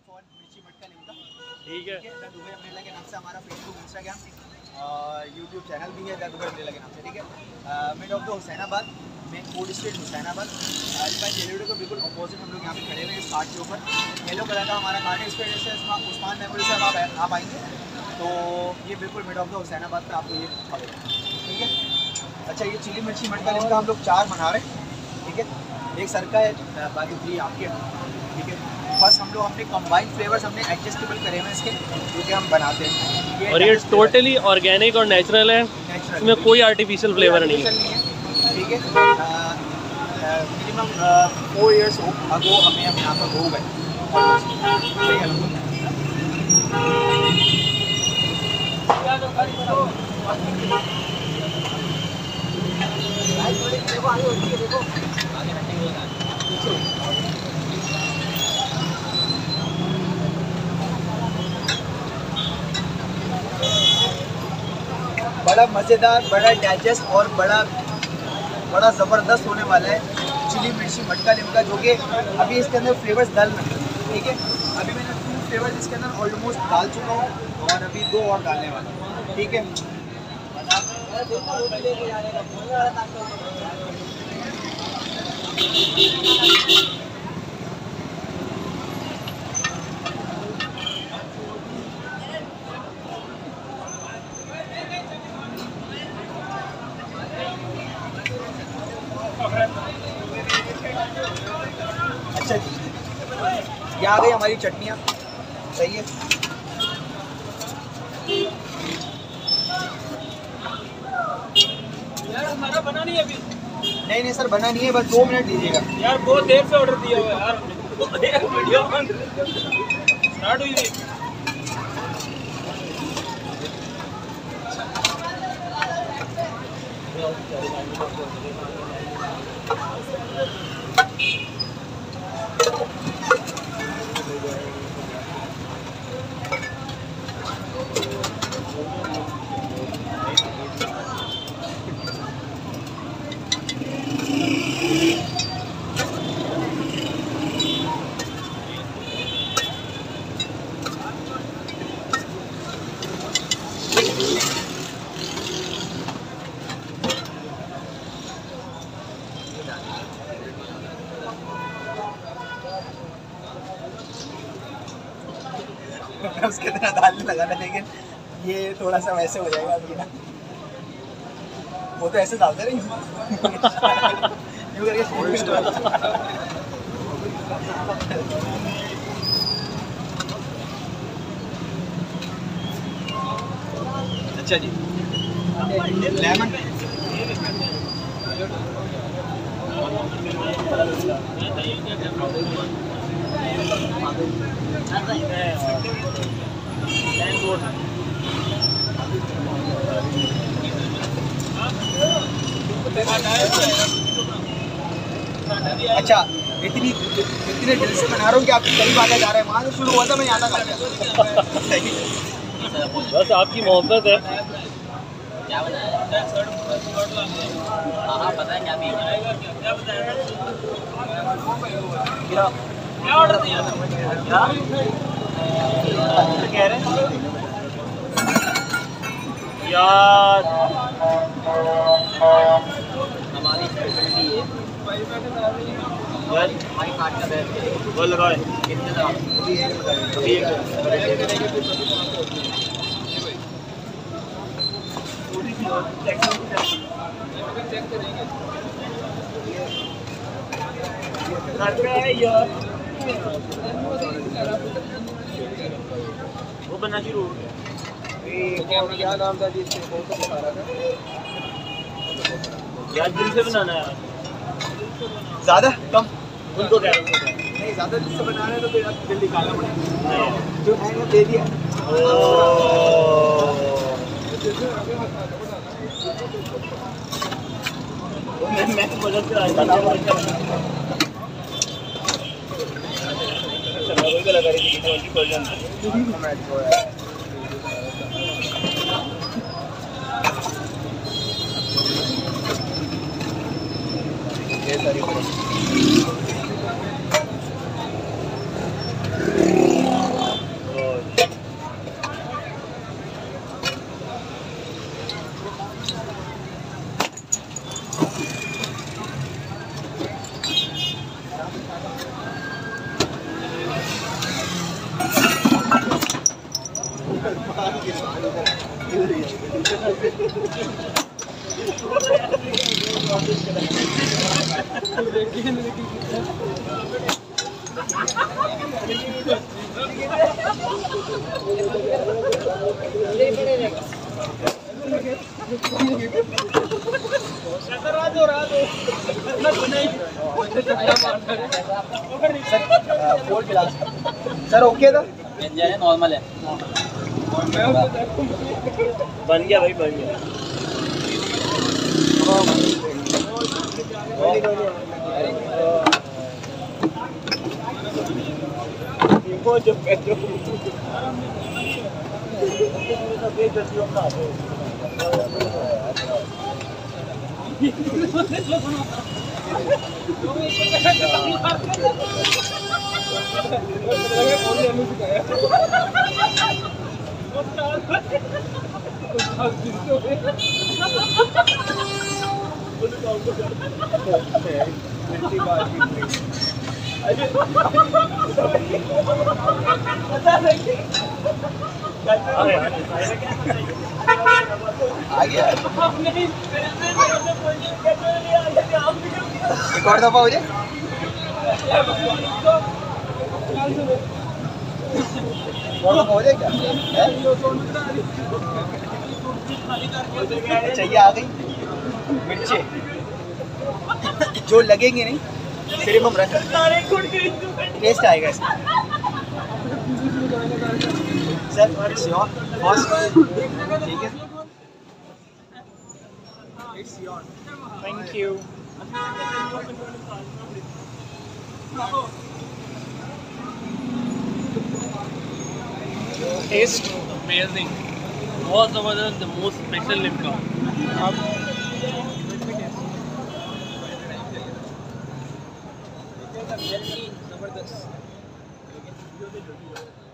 For मिर्ची मटका लिमका। ठीक है। द दुबई अम्ब्रेला के नाम से हमारा फेसबुक, इंस्टाग्राम और यूट्यूब चैनल भी है द दुबई अम्ब्रेला के नाम से। ठीक है। Mid of the Hussainabad, main food street Hussainabad, Alibag जेलूडो के बिल्कुल अपोजिट हम लोग यहाँ पे खड़े हुए हैं इस कार्ड के ऊपर। येलो कलर का हमारा कार्ड है, इस वजह से उस्मान मेमोरी से आप आएंगे तो ये बिल्कुल मिड ऑफ द हुसैनाबाद पे आपको ये पड़ेगा। ठीक है। अच्छा, ये चिली मिर्ची मटका लिमका हम लोग 4 बना रहे हैं। ठीक है। एक सर का है, बाकी 3 आपके। ठीक है। फर्स्ट हम लोग अपने कंबाइंड फ्लेवर्स हमने एडजस्टेबल करे हुए हैं इसके, क्योंकि हम बनाते हैं। और ये टोटली ऑर्गेनिक और नेचुरल है, इसमें कोई आर्टिफिशियल फ्लेवर नहीं है। ठीक है। मिनिमम 4 ईयर्स अगो हमें यहाँ पर हो गए। ठीक है। बड़ा मज़ेदार, बड़ा डाइजेस्ट और बड़ा ज़बरदस्त होने वाला है चिली मिर्ची मटका लिमका, जो कि अभी इसके अंदर फ्लेवर्स डाल रहे हैं। ठीक है। अभी मैंने 2 फ्लेवर्स इसके अंदर ऑलमोस्ट डाल चुका हूँ और अभी 2 और डालने वाला हूँ। ठीक है। अच्छा जी, ये आ गई हमारी चटनियाँ। सही है। यार हमारा बना नहीं अभी। नहीं सर, बना नहीं है, बस 2 मिनट दीजिएगा यार, बहुत देर से ऑर्डर दिया हुआ है यार। वीडियो स्टार्ट हुई थी। उसके तरह डालने लगा था, लेकिन ये थोड़ा सा वैसे हो जाएगा अभी ना। वो तो ऐसे डालते रहे अच्छा जी, लेमन अच्छा, इतने दिल से बना रहा हूँ कि आप करीब आगे जा रहे हैं। वहाँ से शुरू हुआ था, मैं यहाँ तक आ गया। बस आपकी मोहब्बत है। क्या बनाया? हाँ पता है क्या भी क्या ऑर्डर दिया था? क्या कह रहे हैं यार? हमारी स्पेशलिटी है हमारी काट का बैठ वो लगाए कितने दाम? वो बनना शुरू हो गया। क्या नाम था जी इसके? बहुत तो बता रहा था यार, दिल से बनाना है। ज़्यादा कम उनको क्या नहीं, ज़्यादा दिल से बना रहे हैं तो फिर दिल निकालना पड़ेगा। जो है वो दे दिया। मैं तो बजट से आया था। लगा रही थी ये सारी सर ओके था नॉर्मल है बन गया भाई बन गया एक और दफा हो जाए हो जाए क्या चाहिए आ गई मिर्चे जो लगेंगे नहीं सिर्फ हम रख टेस्ट आएगा इसका सर ठीक है थैंक यू टेस्ट अमेजिंग, बहुत ज़बरदस्त, द मोस्ट स्पेशल लिमका। जबरदस्त